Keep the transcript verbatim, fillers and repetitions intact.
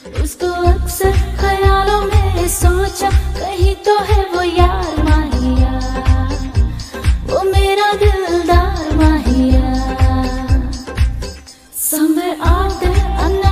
उसको अक्सर ख्यालों में सोचा, कहीं तो है वो यार माहिया, वो मेरा दिलदार माहिया. Somewhere out there